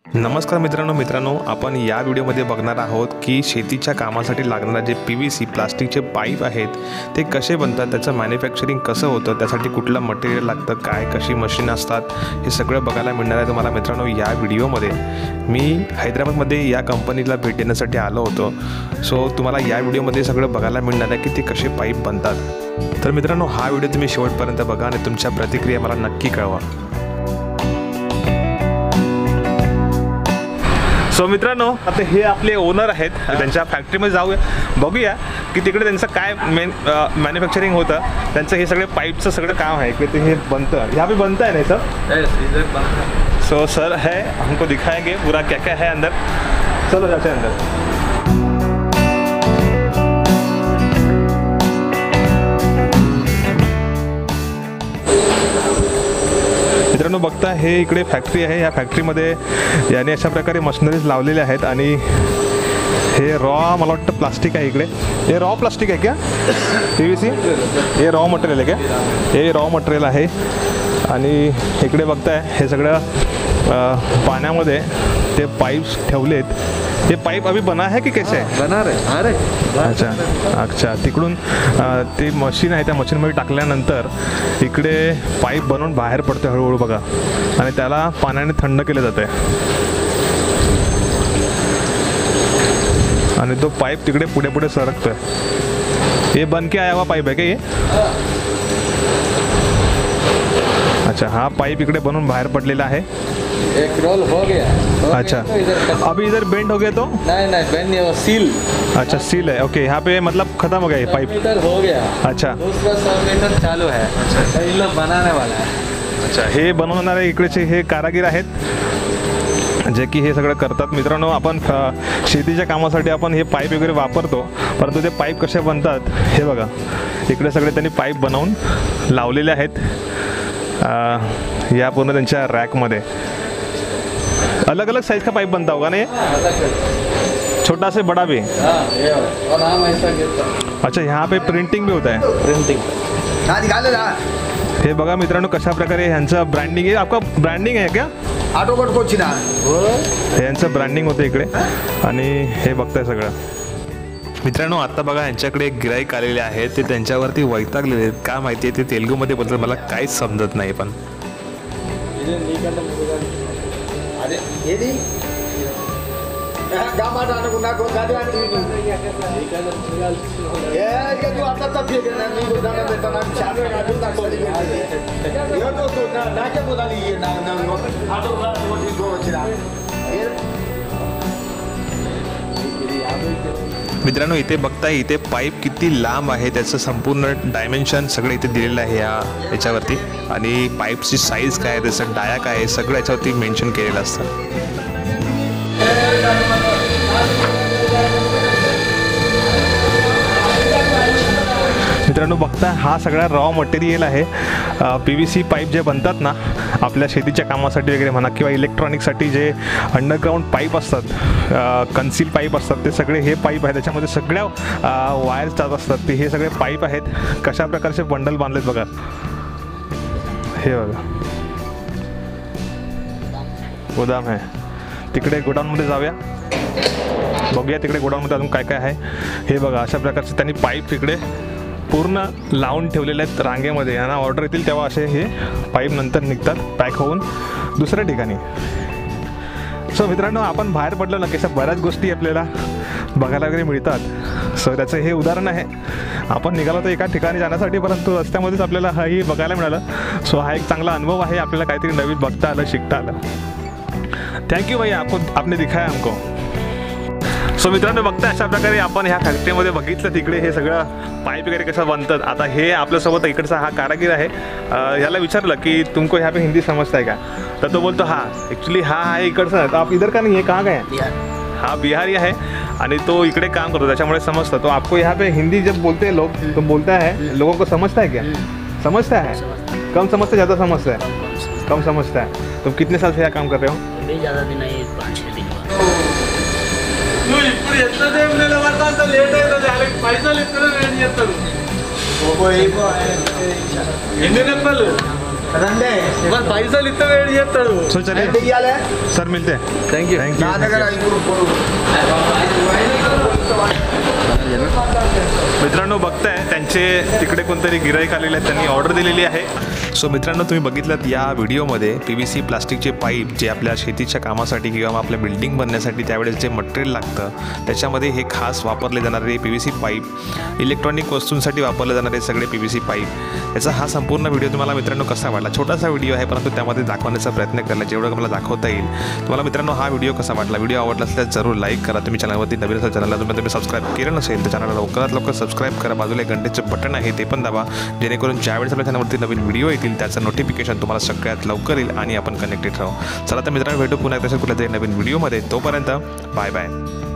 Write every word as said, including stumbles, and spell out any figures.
नमस्कार मित्रांनो मित्रांनो आपण या व्हिडिओमध्ये बघणार आहोत की शेतीच्या कामासाठी लागणारे जे पी व्ही सी प्लास्टिकचे पाईप आहेत ते कसे बनतात, त्याचं मॅन्युफॅक्चरिंग कसं होतं, त्यासाठी कुठलं मटेरियल लागतं, काय कशी मशीन असतात, हे सगळं बघायला मिळणार आहे तुम्हाला मित्रांनो या व्हिडिओमध्ये। मी हैदराबादमध्ये या कंपनीला भेट देण्यासाठी आलो होतो, सो तुम्हाला या व्हिडिओमध्ये सगळं बघायला मिळणार आहे की ते कसे पाईप बनतात। तर मित्रांनो हा व्हिडिओ तुम्ही शेवटपर्यंत बघा आणि तुमच्या प्रतिक्रिया मला नक्की कळवा। सो मित्रांनो आता हे आपले ओनर आहेत, त्यांच्या फॅक्टरीमध्ये जाऊया, बघूया की तिकडे त्यांचं काय मेन मॅन्युफॅक्चरिंग होतं, त्यांचं हे सगळे पाईपचं सगळं काम आहे की ते हे बनतं, यहाँ पे बनता है नहीं सर? सो सर है, हमको दिखाएंगे पूरा क्या क्या है अंदर। चलो जाते हैं अंदर। मित्रांनो बघता हे इकडे फॅक्टरी आहे, या फॅक्टरीमध्ये याने अशा प्रकारे मशिनरीज लावलेल्या आहेत आणि हे रॉ मला वाटतं प्लास्टिक आहे इकडे, हे रॉ प्लास्टिक आहे क्या पी व्ही सी? हे रॉ मटेरियल आहे क्या? हे रॉ मटेरियल आहे आणि इकडे बघताय हे सगळं पाण्यामध्ये ते पाईप्स ठेवलेत। ये पाइप अभी बना है कि कैसे है? बना रहे आ रहे अच्छा अच्छा तिकडून ते मशीन आहे, त्या मशीनमध्ये टाकल्यानंतर इकडे पाईप बनवून बाहेर पडते हळूहळू बघा आणि त्याला पाण्याने थंड केले जाते आणि तो पाईप तिकडे पुढे पुढे सरकतोय। ये बन के आया हुआ पाईप है क्या ये? अच्छा हा पाईप इकडे बनवून बाहेर पडलेला आहे। एक रोल हो गया, हो अच्छा गया तो इधर अभी इधर बेंड हो गया तो नहीं नहीं बेंड नहीं, वो सील। अच्छा सील है, ओके यहाँ पे मतलब खत्म हो गया ये पाइप इधर हो गया। अच्छा दूसरा सौ मीटर चालू है। अच्छा ये लोग बनाने वाला है। अच्छा हे बनवणारे इकडेचे हे कारागीर आहेत जे की हे सगळं करतात। मित्रांनो आपण शेतीच्या कामासाठी आपण हे पाईप वगैरे वापरतो, परंतु ते पाईप कसे बनतात हे बघा, इकडे सगळे त्यांनी पाईप बनवून लावलेले आहेत या पूर्ण त्यांच्या रॅकमध्ये। अलग अलग साइज का पाइप बनता होगा ना ये? छोटा से बड़ा भी? और हम ऐसा गिरता। अच्छा यहाँ पे प्रिंटिंग भी होता है? प्रिंटिंग हे बघा मित्रांनो कशा प्रकारे ह्यांचं ब्रँडिंग आहे। आपका ब्रँडिंग आहे क्या? ऑटोकट कोची ना हे यांचं ब्रँडिंग होतं इकडे आणि हे बघताय सगळं। मित्रांनो आता बघा यांच्याकडे एक गिराईक आलेले आहेत, ते त्यांच्यावरती वैतागलेले आहेत, का माहिती आहे ते तेलुगूमध्ये बोलतात, मला काहीच समजत नाही पण अरे ये दी गामाट आने को ना को गाड़ी आती नहीं ये ये जो आता था फिर ना नहीं बोलना बेटा ना चालू ना तो ना कोली ये तो तो ना ना क्या बोला ये ना ना ऑटो का वो ठीक हो चला मित्रांनो इथे बघताय इथे पाईप किती लांब आहे, त्याचं संपूर्ण डायमेन्शन सगळं इथे दिलेलं आहे या याच्यावरती आणि पाईपची साईज काय आहे, त्याचं डाया काय आहे, सगळं याच्यावरती मेन्शन केलेलं असतं। मित्रांनो बघता हा सगळा रॉ मटेरियल आहे, पी व्ही सी पाईप जे बनतात ना आपल्या शेतीच्या कामासाठी वगैरे म्हणा किंवा इलेक्ट्रॉनिकसाठी जे अंडरग्राऊंड पाईप असतात, कन्सील पाईप असतात, ते सगळे हे पाईप आहे, त्याच्यामध्ये सगळ्या वायर्स जात असतात, ते हे सगळे पाईप आहेत। कशा प्रकारचे बंडल बांधलेत बघा, हे बघा गोदाम आहे। तिकडे गोडाऊनमध्ये जाऊया, बघूया तिकडे गोडाऊनमध्ये अजून काय काय आहे। हे बघा अशा प्रकारचे त्यांनी पाईप तिकडे पूर्ण लावून ठेवलेले आहेत रांगेमध्ये, यांना ऑर्डर येतील तेव्हा असे हे पाईप नंतर निघतात पॅक होऊन दुसऱ्या ठिकाणी। सो मित्रांनो आपण बाहेर पडलो ना की अशा बऱ्याच गोष्टी आपल्याला बघायला वगैरे मिळतात। सो त्याचं हे उदाहरण आहे, आपण निघालो तर एका ठिकाणी जाण्यासाठी, परंतु रस्त्यामध्येच आपल्याला हाही बघायला मिळालं। सो हा एक चांगला अनुभव आहे, आपल्याला काहीतरी नवीन बघता आलं, शिकता आलं। थँक्यू भाई, आपको आपने दिखाया हमको। सो मित्रांनो बघता अशा प्रकारे आपण ह्या फॅक्टरीमध्ये बघितलं तिकडे हे सगळं पाईप वगैरे कसं बनतात। आता हे आपल्यासोबत इकडचा हा कारागीर आहे, ह्याला विचारलं की तुमको यहाँ पे हिंदी समझता है क्या, तर तो बोलतो हाँ एक्चुअली हा आहे इकडचा, तो आप इधर का नहीं है, कहाँ गए? हा बिहारी आहे आणि तो इकडे काम करतो त्याच्यामुळे समजतं। तो आपको यहाँ पे हिंदी जब बोलते हैं लोग तो बोलता है, लोगों को समझता है क्या? समझता है, कम समझता है, ज़्यादा समझता है? कम समझता है। तुम कितने साल से यहाँ काम कर रहे हो? अभी ज़्यादा दिन नहीं, पाँच छः दिन ఇప్పుడు ఎంత సేపు నిలబడతా అంత లేట్ అవుతుంది, పైసలు ఇస్తారు నేను చేస్తాను ఎన్ని నెప్పలు రండి बस పైసలు ఇస్తే వేడి చేస్తాడు సో చలిए ఎంత ఇయ్యాలి सर मिलते हैं థ్యాంక్ యూ थैंक నా यू దగ్గర ఇప్పుడు ఇప్పుడు मित्रांनो बघताय त्यांचे तिकडे कोणतरी गिराईक आलेले आहेत त्यांनी ऑर्डर दिलेली आहे सो मित्रांनो तुम्ही बघितलं या व्हिडिओमध्ये पी व्ही सी प्लास्टिकचे पाईप जे आपल्या शेतीच्या कामासाठी किंवा आपल्या बिल्डिंग बनण्यासाठी त्यावेळेस जे मटेरियल लागतं त्याच्यामध्ये हे खास वापरले जाणारे P V C pipe electronic वस्तूंसाठी वापरले जाणारे सगळे पी व्ही सी पाईप याचा हा संपूर्ण व्हिडिओ तुम्हाला मित्रांनो कसा वाटला छोटासा व्हिडिओ आहे परंतु त्यामध्ये दाखवण्याचा प्रयत्न केला जेवढं मला दाखवता येईल तुम्हाला मित्रांनो हा व्हिडिओ कसा वाटला व्हिडिओ आवडला असेल तर जरूर लाईक करा तुम्ही चॅनलवरती नवीन असेल चॅनलला तुम्ही तुम्ही सबस्क्राईब केलं नसेल तर चॅनलला लवकरात लवकर सबस्क्राईब करा बाजूला एक घंटेचं बटन आहे ते पण दाबा जेणेकरून ज्यावेळेस आपल्या चॅनलवरती नवीन व्हिडिओ येतील त्याचं नोटिफिकेशन तुम्हाला सगळ्यात लवकर येईल आणि आपण कनेक्टेड राहू चला तर मित्रांनो भेटू पुन्हा तसंच कुठल्या तरी नवीन व्हिडिओमध्ये तोपर्यंत बाय बाय